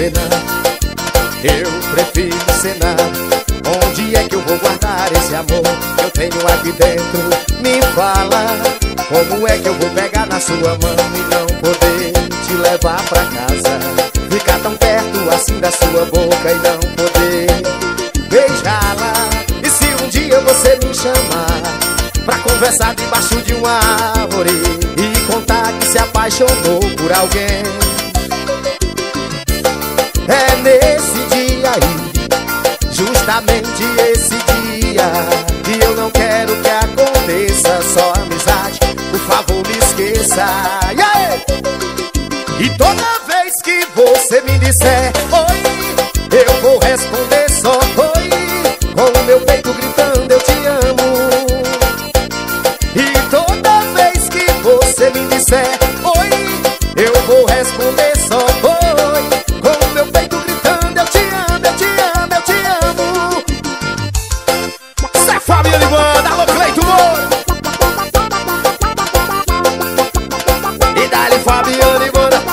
você não. Eu prefiro ser não. Onde é que eu vou guardar esse amor que eu tenho aqui dentro? Me fala, como é que eu vou pegar na sua mão e não poder te levar pra casa? Ficar tão perto assim da sua boca e não poder beijá-la. E se um dia você me chamar pra conversar debaixo de uma árvore e contar que se apaixonou por alguém, é nesse dia aí, justamente esse dia, que eu não quero que aconteça só amizade. Por favor, me esqueça. Yeah! E toda vez que você me disser oi, eu vou responder só oi, com o meu peito gritando eu te amo. E toda vez que você me disser oi, eu vou responder só oi, com o meu peito gritando eu te amo, eu te amo, eu te amo. Isso é Fabiane Banda, alô Cleito Moura. E dá-lhe Fabiane Banda.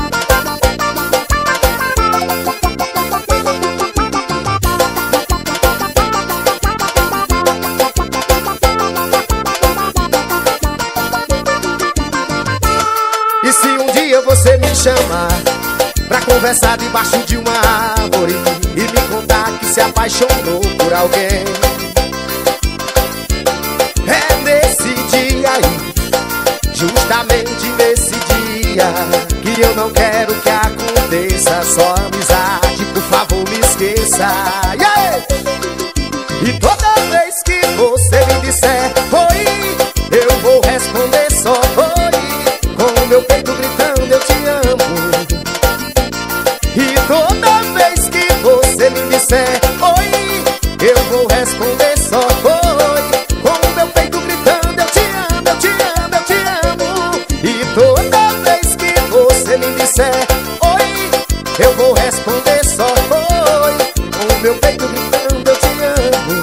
E se um dia você me chamar pra conversar debaixo de uma árvore e me contar que se apaixonou por alguém, é nesse dia aí, justamente nesse dia, que eu não quero que aconteça só amizade. Por favor, me esqueça. Yeah! E toda vez que você me disser oi, eu vou responder só oi, com o meu peito gritando eu te amo. E toda vez que você me disser oi, eu vou responder só oi, com o meu peito gritando eu te amo, eu te amo, eu te amo. E toda vez que você me disser oi, eu vou responder só oi, com o meu peito gritando eu te amo.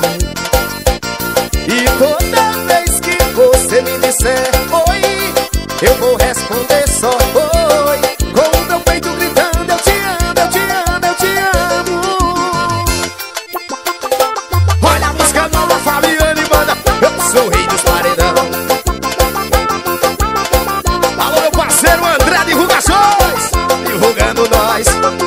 E toda vez que você me disser oi, eu vou responder só oi, com o meu peito gritando eu te amo, eu te amo, eu te amo. Olha a música nova, Fabiane Banda, eu sou o rei dos paredão. Alô, meu parceiro André Divulgações, divulgando nós.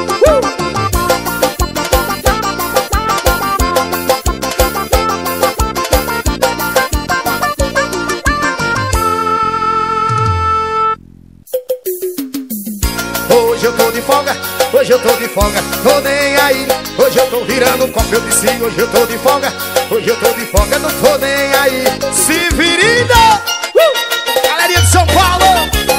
Hoje eu tô de folga, hoje eu tô de folga, tô nem aí. Hoje eu tô virando um copo, eu disse, hoje eu tô de folga, hoje eu tô de folga, não tô nem aí. Severina! Galerinha de São Paulo!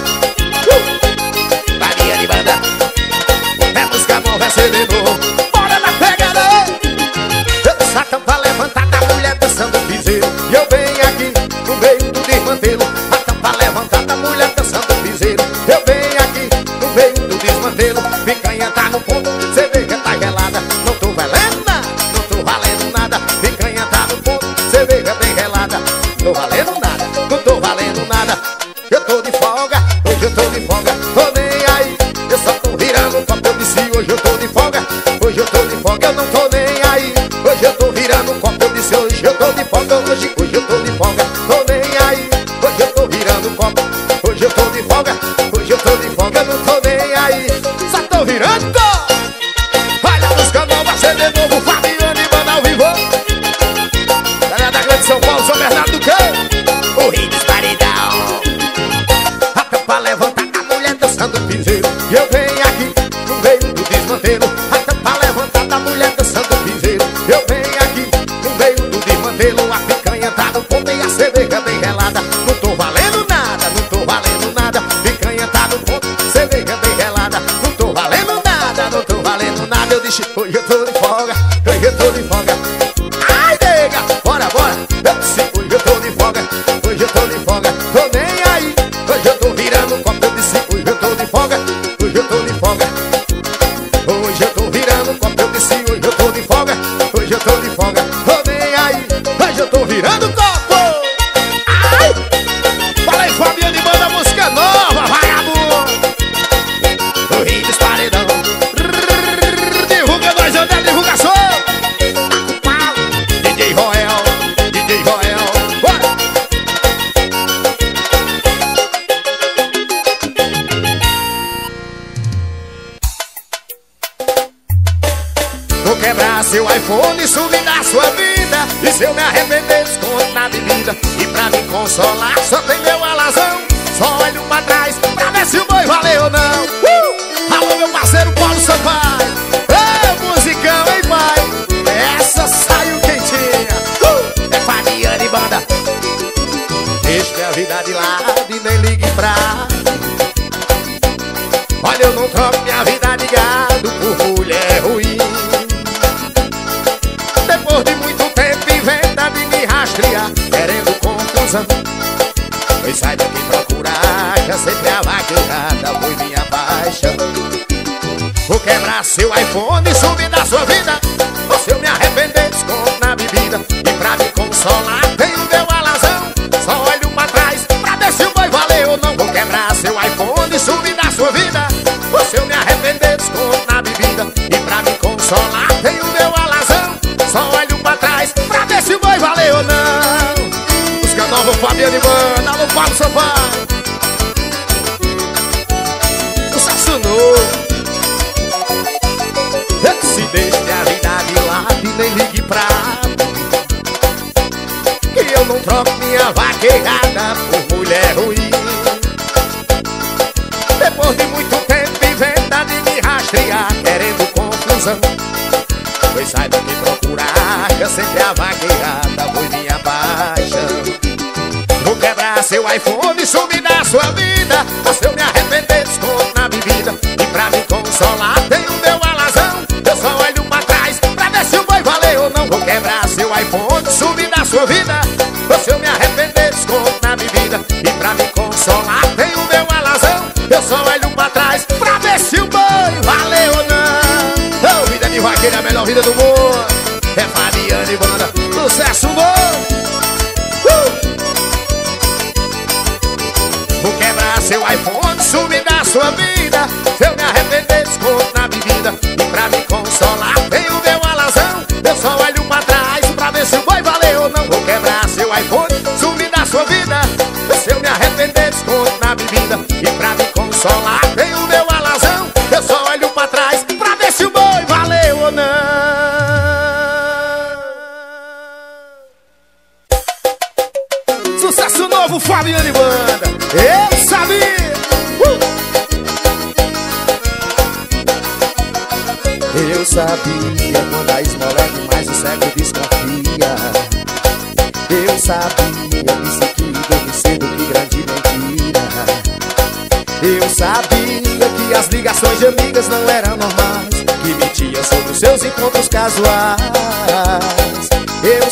Fabiane Banda, é música nova, é CD novo. Bora na pegada! Eu só tampa levantada, a mulher dançando piseiro. E eu venho aqui no meio do desmantelo. A tampa levantada, a mulher dançando piseiro. Eu venho aqui no meio do desmantelo. Picanha tá no ponto, cerveja tá gelada. Não tô valendo nada, não tô valendo nada. Picanha tá no ponto, cerveja bem gelada. Não tô valendo nada, não tô valendo nada. Eu tô de folga, hoje eu tô de folga, tô nem aí. Eu só tô virando um copo, eu disse, hoje eu tô de folga, hoje eu tô de folga, eu não tô nem aí. Hoje eu tô virando um copo, eu disse, hoje eu tô de folga, hoje eu tô de folga, tô nem aí. Hoje eu tô virando um copo, hoje eu tô de folga, hoje eu tô de folga, não tô nem aí. Só tô virando. Olha a música nova, CD novo, Fabiane Banda ao vivo. Galera da Grande São Paulo, São Bernardo do Campo, o rei dos paredão. A tampa levantada, a mulher dançando piseiro. E eu venho aqui no meio do desmantelo. A tampa levantada, a mulher dançando piseiro. Eu venho aqui no meio do desmantelo. A picanha tá no ponto e a cerveja bem gelada. Não tô valendo nada, não tô valendo nada. Picanha tá no ponto, cerveja bem gelada. Não tô valendo nada, não tô valendo nada. Eu disse, hoje eu tô de folga, hoje eu tô de folga. Ai, nega, bora, bora. Eu disse, hoje eu tô de folga, hoje eu tô de folga, tô nem aí. Hoje eu tô virando um copo, eu disse, hoje eu tô de folga, hoje eu tô de folga. Hoje eu tô virando um copo, eu disse, hoje eu tô de folga, hoje eu tô de folga, tô nem aí. Hoje eu tô virando copo. Ai! Fala aí, Fabiane Banda, música nova, vai amor. O rei dos paredão. consolar, só tem meu alazão. Só olho pra trás pra ver se o boi valeu ou não. Alô, meu parceiro Paulo Sampaio. Ô, musicão, hein, pai? Essa saiu quentinha. É Fabiana e banda. Deixe minha vida de lado e nem ligue pra... Olha, eu não troco minha vida de gado por mulher ruim. Depois de muito tempo inventa de me rastrear, querendo confusão. Pois saiba quem procurar, já sempre a vaquejada foi minha paixão. Vou quebrar seu iPhone e sumir da sua vida. Ou se eu me arrepender, desconto na bebida. E pra me consolar, tenho meu alazão. Só olho pra trás pra ver se o boi valeu ou não. Vou quebrar seu iPhone e sumir da sua vida. Ou se eu me arrepender, desconto na bebida. E pra me consolar, tenho meu alazão. Só olho pra trás pra ver se o boi valeu ou não. Música nova, Fabiano e banda. Alô, Paulo Sampaio. Sucesso novo. Se deixe a vida de lado e nem ligue pra que eu não troco minha vaquejada por mulher ruim. Depois de muito tempo inventa de me rastrear, querendo confusão. Pois saiba quem procurar, que sempre a vaquejada foi minha paixão. Vou quebrar seu iPhone e sumir da sua vida. Ou se eu me arrepender, desconto na bebida. E pra me consolar, tenho meu alazão. Eu só olho pra trás pra ver se o boi valeu ou não. Vou quebrar seu iPhone, sumir da sua vida. Ou se eu me arrepender, desconto na bebida. E pra me consolar, tenho meu alazão. Eu só olho pra trás pra ver se o boi valeu ou não. Oh, vida de vaqueiro é a melhor vida do mundo. É Fabiana e banda, sucesso novo. Vou quebrar seu iPhone, sumir da sua vida. Se eu me arrepender, desconto na bebida. E pra me consolar, tenho meu alazão. Eu só olho pra trás pra ver se o boi valeu ou não. Vou quebrar seu iPhone, sumir da sua vida. Se eu me arrepender, desconto na bebida. E pra me consolar, tenho meu alazão. Eu só olho pra trás pra ver se o boi valeu ou não. Sucesso novo, Fabiano e banda. Eu sabia. Eu sabia quando a esmola que mais o cego desconfia. Eu sabia que se que dorme cedo, que grande mentira. Eu sabia que as ligações de amigas não eram normais, que mentiam sobre os seus encontros casuais. Eu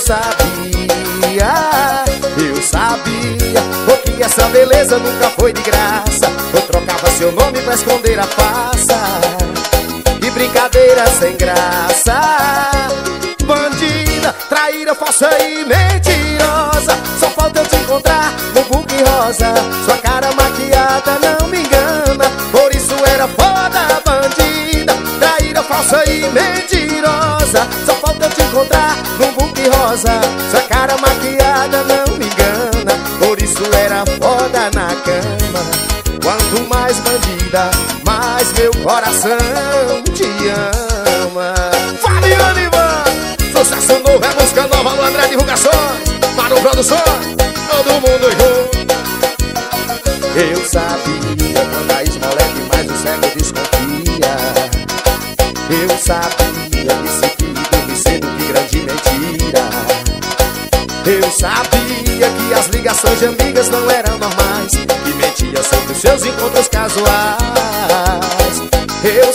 sabia porque essa beleza nunca foi de graça. Eu trocava seu nome pra esconder a farsa. Que brincadeira sem graça. Bandida, traíra, falsa e mentirosa. Só falta eu te encontrar no buque rosa. Sua cara maquiada não me engana, por isso era foda. Bandida, traíra, falsa e mentirosa. Só falta eu te encontrar no buque rosa. Sua cara maquiada não me engana, por isso era foda na cama. Quanto mais bandida, mais meu coração te ama. Fabiano e banda, sucesso novo, é música nova no André Divulgações, Manu Produções, todo mundo junto. Eu sabia quando a esmola é demais, o cego desconfia. Eu sabia que se que dorme cedo, que grande mentira. Eu sabia que as ligações de amigas não eram normais, que mentia sobre os seus encontros casuais. Eu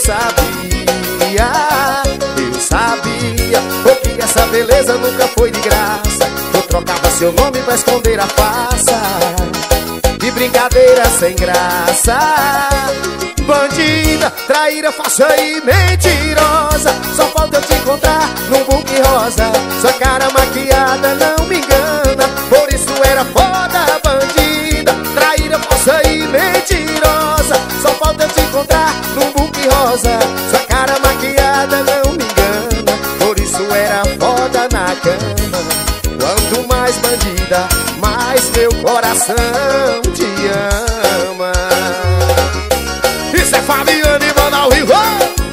sabia porque essa beleza nunca foi de graça. Eu trocava seu nome pra esconder a farsa. Que brincadeira sem graça. Bandida, traíra, falsa e mentirosa. Só falta eu te encontrar num buque rosa. Sua cara maquiada não me engana, por isso era foda. Bandida, traíra, falsa e mentirosa. Só falta eu te encontrar num buque rosa. Sua cara maquiada não me engana, por isso era foda na cama. Quanto mais bandida, mais meu coração te ama. Isso é Fabiano e banda ao vivo.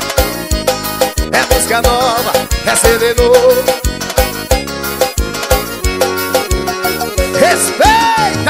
É música nova, é CD novo. Respeita!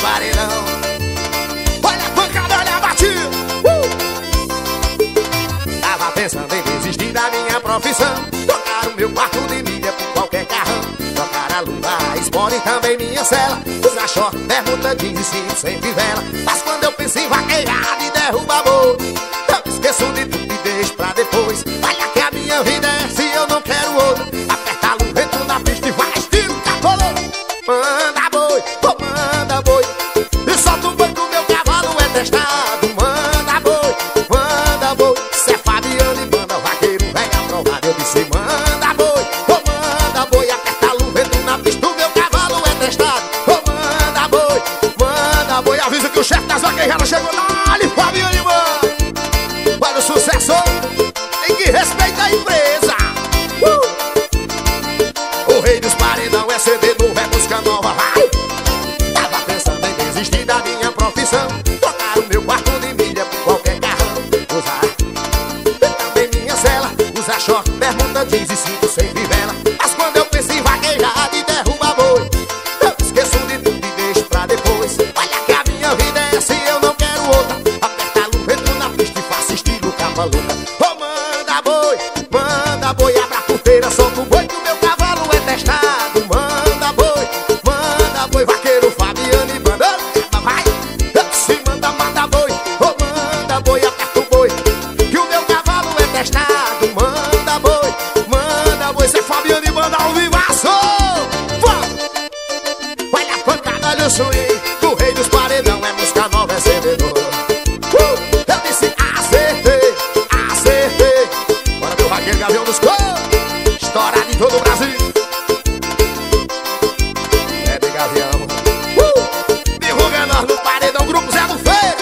paredão. Olha a pancada, olha a batida. Tava pensando em desistir da minha profissão, trocar o meu quarto de milha por qualquer carrão, trocar a luva, a Sport e também minha cela, usar short, bermuda, jeans e cinto sem fivela. Mas quando eu penso em vaquejar e derrubar boi, eu esqueço de tudo e deixo pra depois. Olha que a minha vida é se eu não quero outra. Aperta a luva, entro na pista e vai estilo cacolô. Manda boi, oh manda boi, e solta o boi que o meu cavalo é testado. Manda boi, cê é Fabiano e banda, vaqueiro vem aprovado. Eu disse manda boi, oh manda boi, aperta a luva, entro na pista, o meu cavalo é testado. Oh manda boi, avisa que o chefe das vaquejadas chegou lá, ali Fabiano e banda. Olha o sucesso, tem que respeitar a empresa. O rei dos paredão é CD novo, é música nova, vai. Tava pensando em desistir da minha profissão, trocar o meu quarto de milha por qualquer carrão, usar também minha cela, usar short, bermuda, jeans e cinto sem fivela. Mas quando eu penso em vaquejar e derrubar boi, eu esqueço de tudo e deixo pra depois. Olha que a minha vida é assim, eu não quero outra. Aperta a luva, entro na pista e faço estilo capa louca. Oh manda boi, abra a porteira, solta o boi que o meu cavalo é testado. Manda boi, vaqueiro Fabiano e banda, vai, se manda boi, oh manda boi, aperta o boi que o meu cavalo é testado. Manda boi, cê é Fabiano e banda ao vivaço. Olha a pancada, olha o swing, do rei dos paredão é música nova, é servidor. Eu disse acertei, bora meu vaqueiro Gavião dos Coros, estourado em todo o Brasil. É de Gavião, divulga nós no paredão, Grupo Zé do Feio.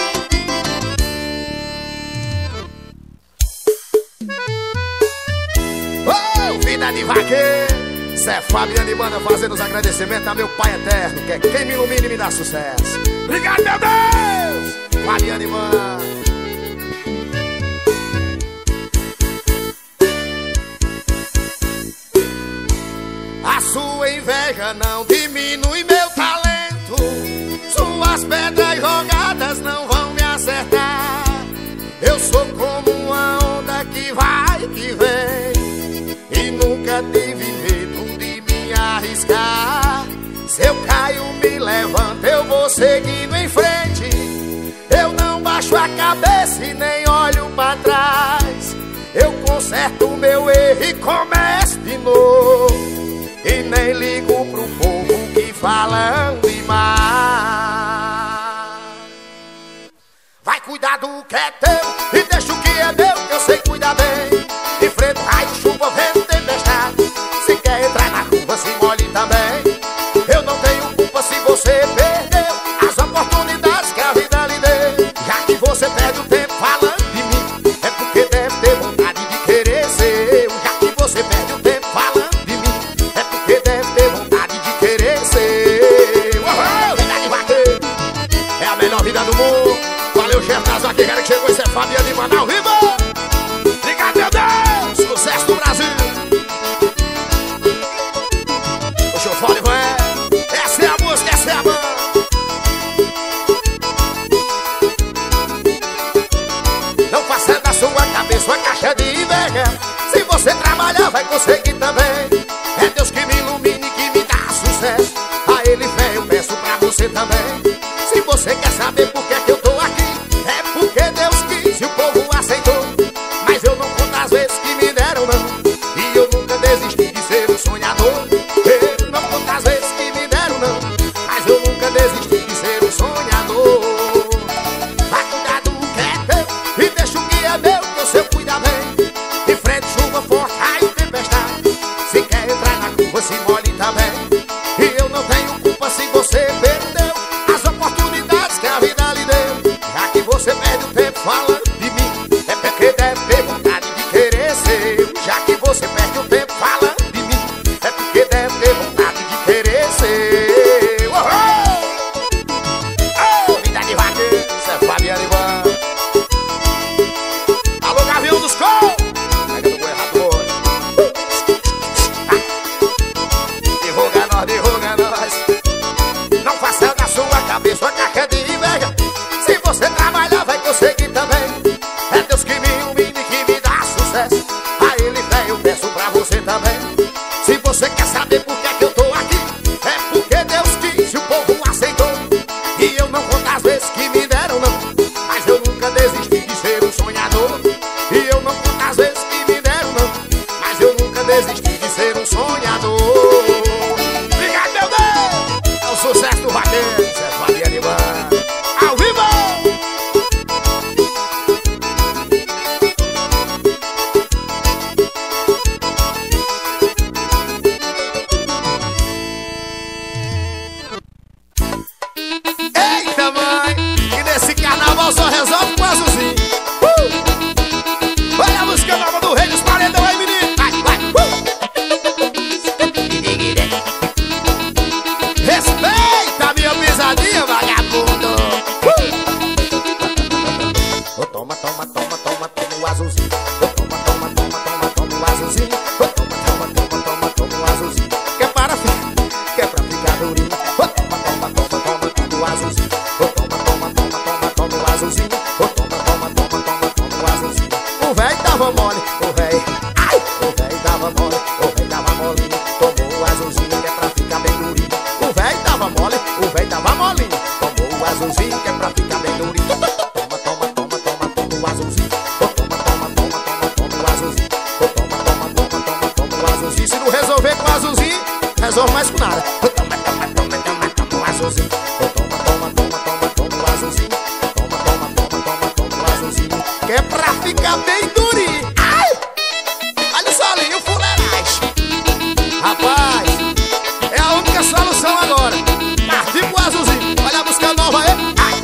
Oh, vida de vaqueiro, Zé Fabiano e banda fazendo os agradecimentos a meu Pai Eterno, que é quem me ilumina e me dá sucesso. Obrigado, meu Deus, Fabiano e banda. A sua inveja não diminui meu talento, suas pedras jogadas não vão me acertar. Eu sou como uma onda que vai e vem, e nunca tive medo de me arriscar. Se eu caio, me levanto, eu vou seguindo em frente. Eu não baixo a cabeça e nem olho pra trás. Eu conserto o meu erro e começo de novo, e nem ligo pro povo que falam demais. Vai cuidar do que é teu e deixa o que é meu, que eu sei cuidar bem. Enfrenta raio, chuva, vento, tempestade. Se quer entrar na curva, se molhe também. Eu não tenho culpa se você perdeu as oportunidades que a vida lhe deu. Já que você perde o tempo falando de mim, é porque deve ter vontade de querer ser eu. Já que você perde o tempo falando de mim, é porque deve ter vontade de querer ser. Uhul, vida de vaqueiro é a melhor vida do mundo. Valeu, chefe das vaqueiras que chegou, esse é Fabiano e Manaus, viva! Obrigado, meu Deus! Sucesso do Brasil! O show fole, vai! Essa é a música, essa é a banda! Não faça da sua cabeça uma caixa de inveja. Se você trabalhar, vai conseguir também. É Deus que me ilumine, que me dá sucesso. A Ele vem, eu peço pra você também. Se você quer saber por que é que eu tô aqui, é porque Deus quis e o povo aceitou. Mas eu não conto as vezes que me deram não, e eu nunca desisti de ser um sonhador. Eu não conto as vezes que me deram não, mas eu nunca desisti de ser um sonhador. Vai cuidar do que é teu e deixa o que é meu, que eu sei cuidar bem. De frente, chuva forte, raio, tempestade. Se quer entrar na curva, se molhe também. E eu não tenho culpa se você perdeu as oportunidades que a vida lhe deu. Já que você perde o tempo falando de mim, é porque deve ter vontade de querer ser eu. Já que você perde o tempo falando de mim, é porque deve ter vontade de querer ser. Uhul! Oh, vida de vaqueiro, isso é Fabiano e banda. Alô, Gavião dos Coros, pega no boi errado hoje. eu peço pra você também. Se você quer saber por que é que eu tô aqui, é porque Deus quis e o povo aceitou. E eu não conto as vezes que me deram não, mas eu nunca desisti de ser um sonhador. E eu não conto as vezes que me deram não, mas eu nunca desisti de ser um sonhador. Obrigado, meu Deus! É o sucesso do vaqueiro, isso é Fabiane Banda, ao vivo! Eita, mãe! E nesse carnaval só resolve com azulzinho. Olha a música nova do Rei dos Paredão aí, menino! Vai, vai! Respeita a minha pisadinha, vagabundo! Oh, toma, toma, toma, toma, toma o azulzinho. Oh, toma, toma, toma, toma, toma o azulzinho. Oh, toma, toma, toma, toma, toma o azulzinho. Quer pra ficar durinho. Oh, toma, toma, toma, toma, toma o azulzinho. Oh, toma, toma, toma, toma, toma o azulzinho. Oh, toma, toma, toma, toma, toma o azulzinho. O véi tava mole, o véi, ai, o véi tava mole, o véi tava molinho. Tomou o azulzinho que é pra ficar bem durinho. O véi tava mole, o véi tava molinho. Tomou o azulzinho que é pra ficar bem durinho. Toma, toma, toma, toma, toma o azulzinho. Oh, toma, toma, toma, toma, toma o azulzinho. Oh, toma, toma, toma, toma, toma o azulzinho. Se não resolver com o azulzinho, resolve mais com nada. Oh, toma, toma, toma, toma, toma o azulzinho. Oh, toma, toma, toma, toma, toma o azulzinho. Toma, toma, toma, toma, toma o azulzinho. Que é pra ficar bem durinho. Ai! Olha o solinho, fuleiragem. Rapaz, é a única solução agora. Partir pro azulzinho. Olha a música nova aí. Ai!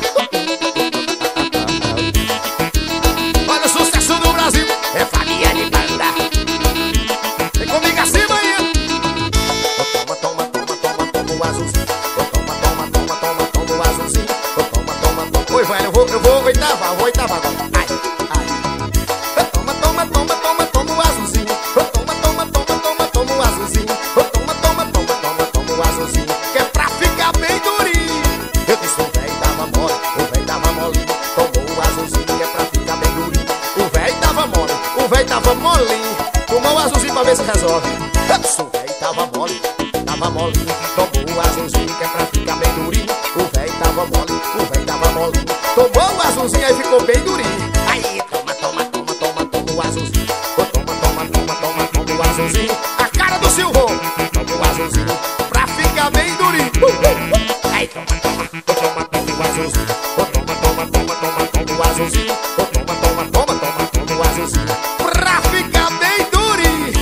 Olha o sucesso do Brasil. É Fabiane Banda. Vem comigo acima aí. Oh, toma, toma, toma, toma, toma o azulzinho. Oh, toma, toma, toma, toma, toma o azulzinho. Oh, toma, toma, toma. Oi, velho, eu vou oitava agora. Ai, ai. Oh, toma, toma, toma, toma, toma o azulzinho. Oh, toma, toma, toma, toma, toma o azulzinho. Oh, toma, toma, toma, toma, toma o azulzinho. Que é pra ficar bem durinho. Eu disse, o véi tava mole, o véi tava molinho. Tomou o azulzinho que é pra ficar bem durinho. O véi tava mole, o véi tava molinho. Tomou o azulzinho pra ver se resolve. Eu disse, o véi tava mole, tava molinho. Tomou o azulzinho que é pra ficar bem durinho. O véi tava mole, o véi tava molinho. Tomou o azulzinho aí ficou bem durinho. Aí, toma, toma, toma, toma, toma o azulzinho. Oh, toma, toma, toma, toma, toma o azulzinho. A cara do Silvão. Toma o azulzinho pra ficar bem durinho. Aí, toma, toma, toma, toma o azulzinho. Oh, toma, toma, toma, toma, toma o azulzinho. Oh, toma, toma, toma, toma, toma o azulzinho pra ficar bem durinho.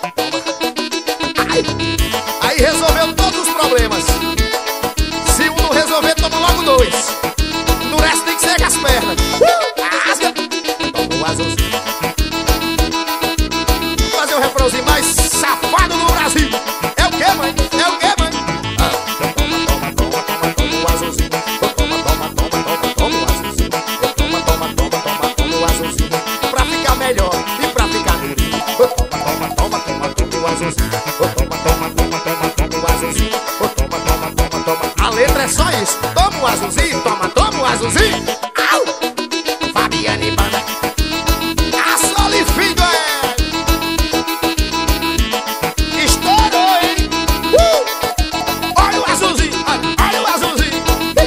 Aí resolveu todos os problemas. Se um não resolver, toma logo dois. No resto tem que ser com as pernas. Rasga. Toma o azulzinho. Fazer o refrãozinho mais safado do Brasil. É o que, mãe? É o que, mãe? Toma, toma, toma, toma, toma o azulzinho. Toma, toma, toma, toma, toma o azulzinho. Toma, toma, toma, toma, toma o azulzinho. Pra ficar melhor e pra ficar durinho. Toma, toma, toma, toma, toma o azulzinho. Toma, toma, toma, toma, toma o azulzinho. Toma, toma, toma, toma. A letra é só isso. Toma o azulzinho, toma, toma o azulzinho. Au! Fabiane Banda. A Solifido é. Estourou, hein? Olha o azulzinho, olha o azulzinho.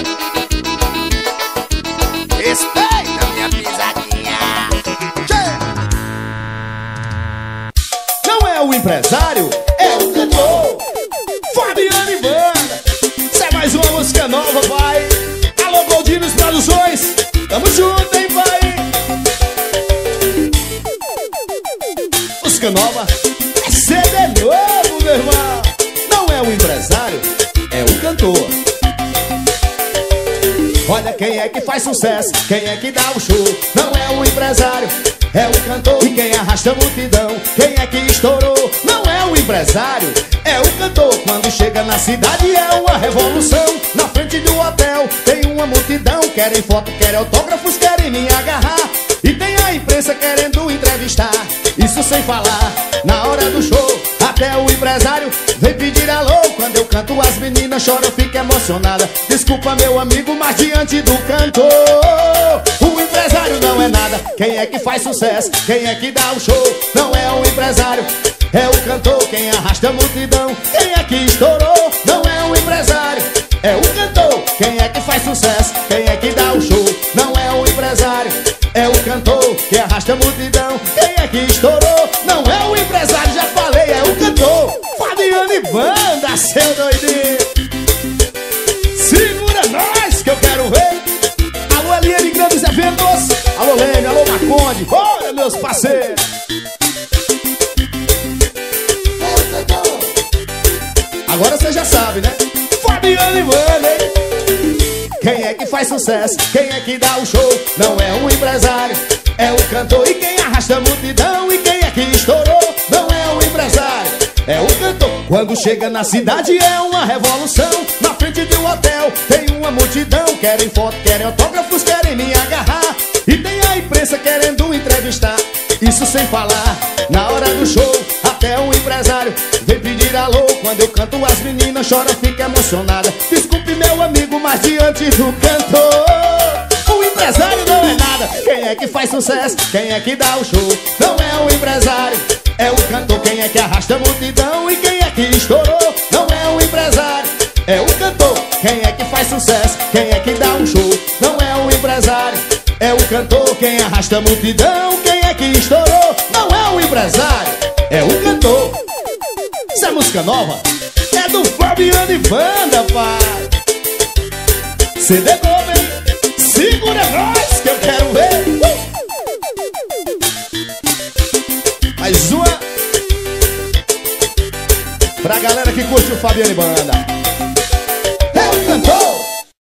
Respeita minha pisadinha. Não é o empresário, é o cantor. Fabiane Banda. Isso é mais uma música nova, pai. Alô, Goldinos Produções. Tamo junto, hein, pai. Música nova é CD novo, meu irmão. Não é o empresário, é o cantor. Olha quem é que faz sucesso, quem é que dá o show. Não é o empresário, é o cantor. E quem arrasta a multidão, quem é que estourou. Não é o empresário, é o cantor. Quando chega na cidade é uma revolução. Na frente do hotel tem uma multidão. Querem foto, querem autógrafos, querem me agarrar. E tem a imprensa querendo entrevistar. Isso sem falar, na hora do show até o empresário vem pedir alô. Quando eu canto as meninas choram, ficam emocionadas. Desculpa meu amigo, mas diante do cantor o empresário não é nada. Quem é que faz sucesso, quem é que dá o show. Não é o empresário, empresário, é o cantor. Quem arrasta a multidão, quem é que estourou? Não é o empresário, é o cantor. Quem é que faz sucesso, quem é que dá o show? Não é o empresário, é o cantor. Quem arrasta a multidão, quem é que estourou? Não é o empresário, já falei, é o cantor. Fabiano e Banda, seu doidinho. Segura nós que eu quero ver. Alô, Eliane, grandes eventos. Alô, Lênio, alô, Marconde. Bora, meus parceiros. Agora você já sabe, né? Fabiano e Banda, hein? Quem é que faz sucesso? Quem é que dá o show? Não é o empresário, é o cantor. E quem arrasta a multidão? E quem é que estourou? Não é o empresário, é o cantor. Quando chega na cidade é uma revolução. Na frente de um hotel tem uma multidão. Querem foto, querem autógrafos, querem me agarrar. E tem a imprensa querendo entrevistar. Isso sem falar, na hora do show até um empresário vem pedir alô. Quando eu canto as meninas choram, ficam emocionadas. Desculpe meu amigo, mas diante do cantor o empresário não é nada. Quem é que faz sucesso? Quem é que dá o show? Não é o empresário, é o cantor. Quem é que arrasta a multidão? E quem é que estourou? Não é o empresário, é o cantor. Quem é que faz sucesso? Quem é que dá um show? Não é o empresário, é o cantor. Quem arrasta a multidão? Quem é que estourou? Não é o empresário, é o cantor. Essa é música nova, é do Fabiano e Banda, pai. CD novo, hein? Segura nós que eu quero ver. Mais uma pra galera que curte o Fabiano e Banda.